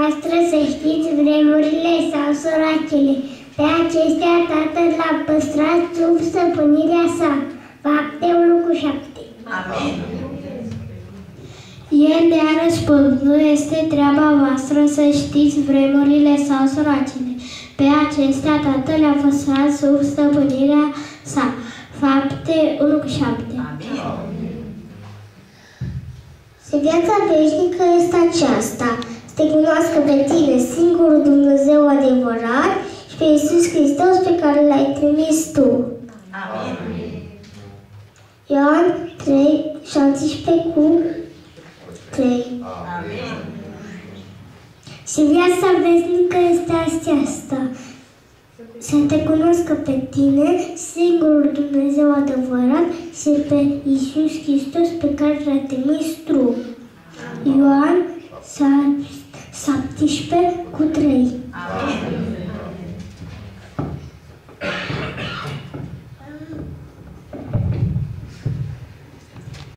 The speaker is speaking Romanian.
voastră să știți vremurile sau soracele. Pe acestea Tatăl l-a păstrat sub stăpânirea sa. Fapte 1:7. Amin. El le-a răspuns, nu este treaba voastră să știți vremurile sau soracele. Pe acestea Tatăl le-a păstrat sub stăpânirea sa. Fapte 1:7. Amin. Și viața veșnică este aceasta, să te cunoască pe tine, singurul Dumnezeu adevărat, și pe Iisus Hristos pe care l-ai trimis tu. Amin. Ioan 3:17-3. Amin. Și viața veșnică este aceasta, să te cunoască pe tine, singurul Dumnezeu adevărat, și pe Iisus Hristos pe care l-ai trimis tu. Ioan 17:3.